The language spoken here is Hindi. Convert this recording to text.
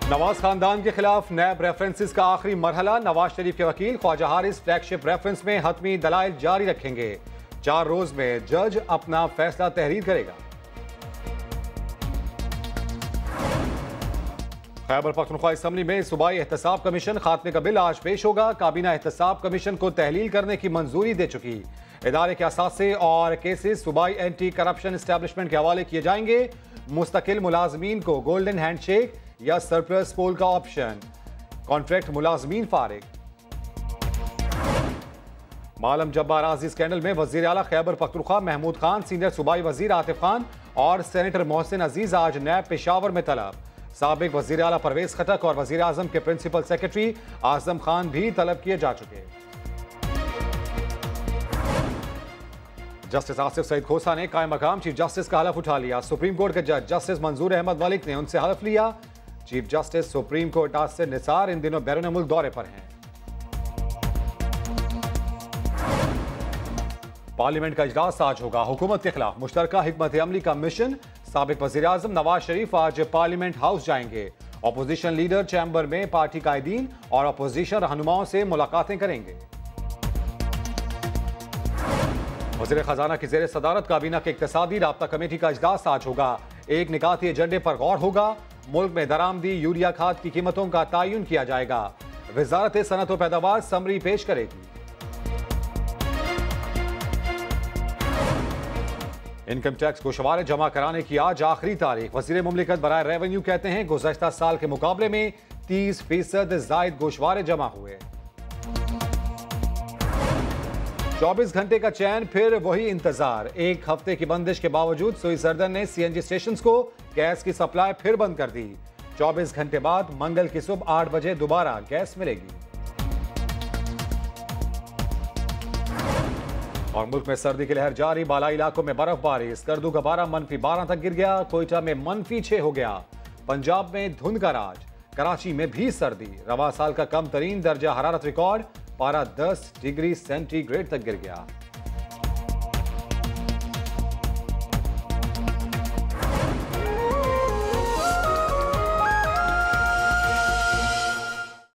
नवाज खानदान के खिलाफ नैब रेफरेंसेस का आखिरी मरहला। नवाज शरीफ के वकील ख्वाजा हारिस फ्लैगशिप रेफरेंस में हतमी दलाइल जारी रखेंगे। 4 रोज में जज अपना फैसला तहरीर करेगा। खैबर पख्तूनख्वा असम्बली में सूबाई एहतसाब कमीशन खात्मे का बिल आज पेश होगा। काबीना एहतसाब कमीशन को तहलील करने की मंजूरी दे चुकी। इदारे के असासे और केसेस सूबाई एंटी करप्शन एस्टेब्लिशमेंट के हवाले किए जाएंगे। मुस्तकिल मुलाजमीन को गोल्डन हैंडशेक या सरप्लस पोल का ऑप्शन। कॉन्ट्रैक्ट मुलाजमीन फारिग। मालम जब्बार आजी स्कैंडल में वजीर आला खैबर पख्तूनख्वा महमूद खान, सीनियर सूबाई वजीर आतिफ खान और सेनेटर मोहसिन अजीज आज नैब पेशावर में तलब। साबिक वजीर आला परवेज खटक और वजीर आजम के प्रिंसिपल सेक्रेटरी आजम खान भी तलब किए जा चुके। जस्टिस आसिफ सईद खोसा ने कायम मकाम चीफ जस्टिस का हलफ उठा लिया। सुप्रीम कोर्ट के जज जस्टिस मंजूर अहमद मलिक ने उनसे हलफ लिया। Chief justice supreme court Nasir Nisar इन दिनों बैरून मुल्क दौरे पर हैं। पार्लियामेंट का इजलास आज होगा। हुकूमत के खिलाफ मुश्तरका हिकमत अमली का मिशन। साबिक वजीर आजम नवाज शरीफ आज पार्लियामेंट हाउस जाएंगे। अपोजिशन लीडर चैम्बर में पार्टी कायदीन और अपोजिशन रहनुमाओं से मुलाकातें करेंगे। वज़ीर खजाना की ज़ेर सदारत काबीना के इक्तिसादी राब्ता कमेटी का इजलास आज होगा। एक निकाती एजेंडे पर गौर होगा। मुल्क में दरामदी यूरिया खाद की कीमतों का तयन किया जाएगा। वजारत सनअत व पैदावार समरी पेश करेगी। इनकम टैक्स गोशवारे जमा कराने की आज आखिरी तारीख। वज़ीर मुमलिकत बराए रेवेन्यू कहते हैं गुज़श्ता साल के मुकाबले में 30% जायद गोशवारे जमा हुए। 24 घंटे का चैन, फिर वही इंतजार। एक हफ्ते की बंदिश के बावजूद सुई सर्दन ने सीएनजी स्टेशंस को गैस की सप्लाई फिर बंद कर दी। 24 घंटे बाद मंगल की सुबह 8 बजे दोबारा गैस मिलेगी। और मुल्क में सर्दी की लहर जारी। बालाई इलाकों में बर्फबारी। स्कर्दू का पारा -12 तक गिर गया। कोयटा में -6 हो गया। पंजाब में धुंध का राज। कराची में भी सर्दी। रवा साल का कम तरीन दर्जा हरारत रिकॉर्ड। पारा 10 डिग्री सेंटीग्रेड तक गिर गया।